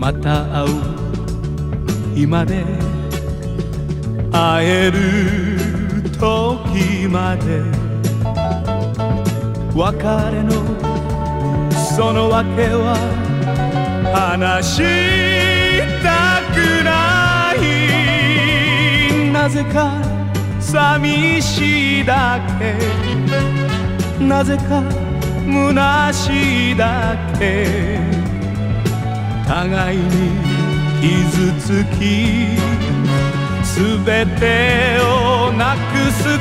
また会う日まで会える時まで別れのその訳は話したくないなぜか寂しいだけなぜか虚しいだけ互いに傷つき全てをなくす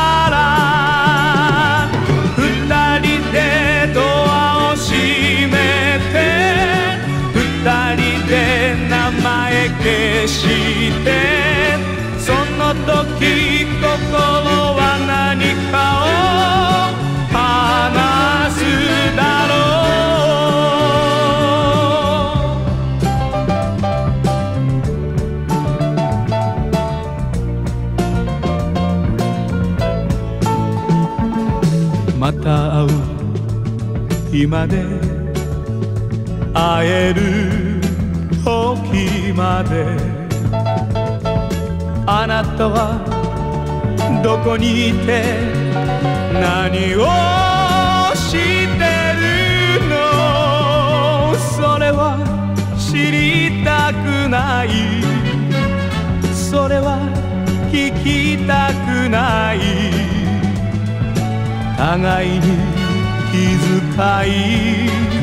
から二人でドアを閉めて二人で名前消してその時心は何かを話すだろうまた会う日まで会える時まであなたはどこにいて何をしてるのそれは知りたくないそれは聞きたくない互いに気遣い